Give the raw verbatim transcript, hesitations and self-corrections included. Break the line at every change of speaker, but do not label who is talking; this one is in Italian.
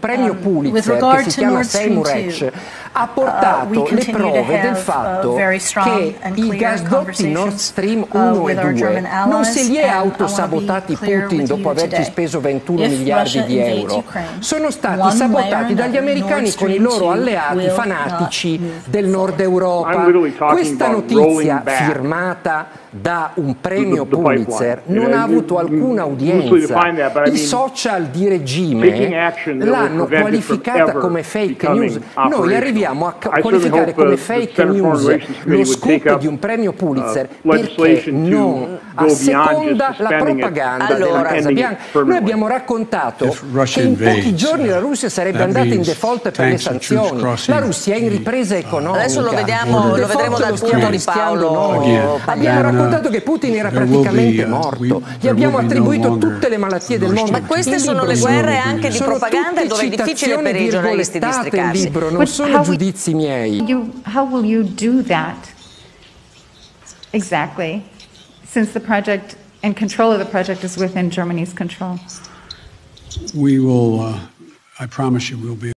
premio Pulitzer che si chiama Seymour Hersh ha portato le prove del fatto che i gasdotti Nord Stream uno e due non se li è autosabotati Putin dopo averci speso ventuno miliardi di euro, sono stati sabotati dagli americani con i loro alleati fanatici del Nord Europa. Questa notizia firmata da un premio Pulitzer non ha avuto alcuna udienza. I social di regime l'hanno qualificata come fake news. Noi arriviamo a qualificare come fake news lo scoop di un premio Pulitzer perché non asseconda la propaganda della Casa Bianca. Noi abbiamo raccontato che in pochi giorni la Russia sarebbe andata in default per le sanzioni. La Russia è in ripresa economica.
Adesso lo vediamo, lo vedremo dal punto di Paolo.
Abbiamo raccontato che Putin era praticamente morto. Gli abbiamo attribuito tutte le malattie del mondo.
Ma queste sono le guerre anche di propaganda dove è difficile per i giornalisti districarsi.
Libro, non sono giudizi miei.
You, how will you do that exactly, since the project and control of the project is within Germany's control?
We will, uh, I promise you, we'll be